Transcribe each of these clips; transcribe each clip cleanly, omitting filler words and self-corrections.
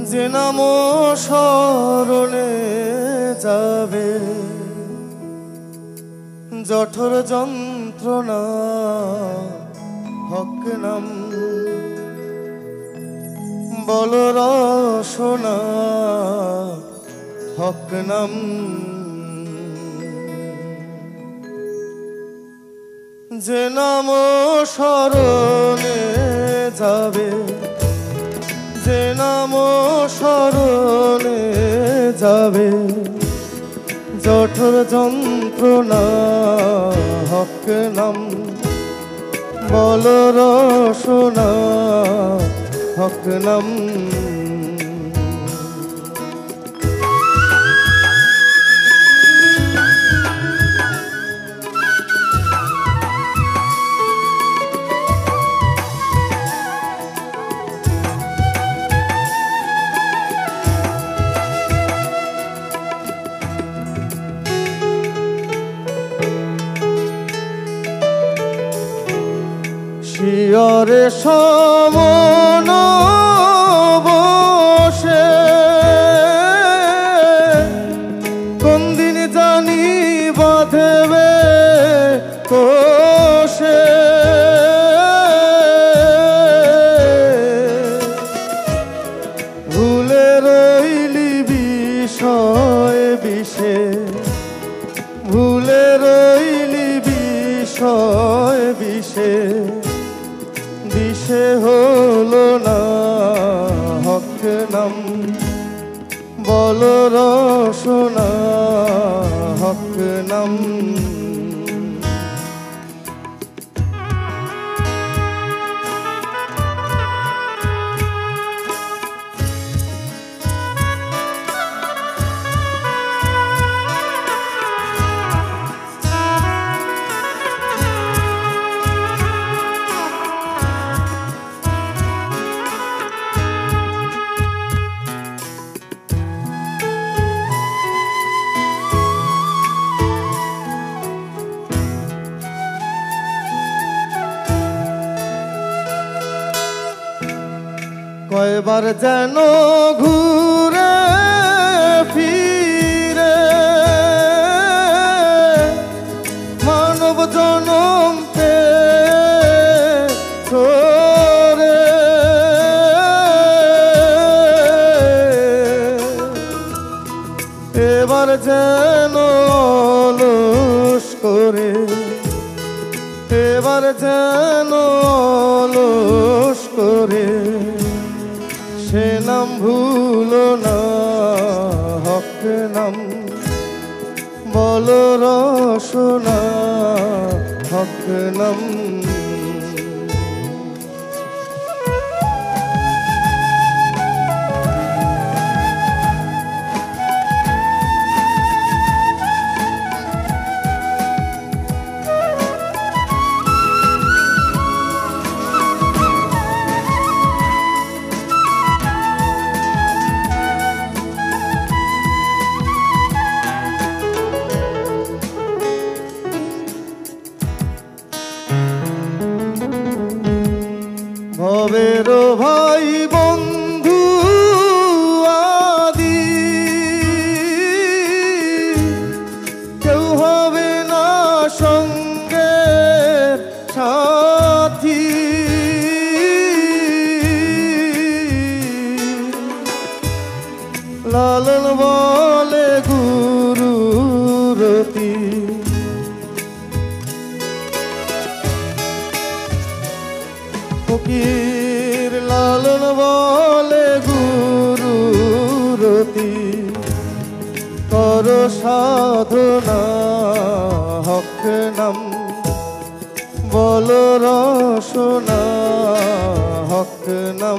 যে নাম স্মরণে যাবে জঠর যন্ত্রণা হক নাম বল রসনা হক নাম যে নাম স্মরণে যাবে যে নাম স্মরণে যাবে জঠর যন্ত্রণা হক নাম বল রসনা হক নাম শিয়রে সমন বসে কোন দিন জানি বাঁধবে কোষে ভুলে রইলি বিষয় বিষে ভুলে রইলি বিষয় বিষে দিশে হলো না হক নাম বল রসনা হক নাম কয়বার যেন ঘুরে ফিরে মানব জনম পেরে এবার যেন অলস করে এবার যেন অলস করে সে নাম ভুলো না হক নাম বল রসনা হক নাম ভবের ভাই বন্ধু আদি কেউ হবে না সঙ্গে সাথী লালন বলে গুরুরতি ফকির লালন বলে গুরুরতি কর সাধনা হক নাম বল রসনা হক নাম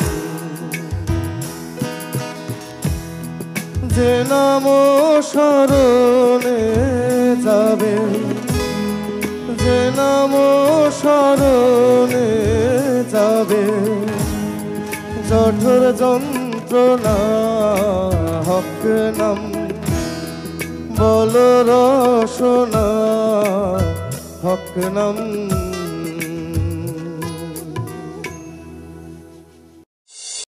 যে নাম স্মরণে যাবে যে নাম স্মরণে যাবে জঠর যন্ত্রণা হক নাম বল রসনা হক নাম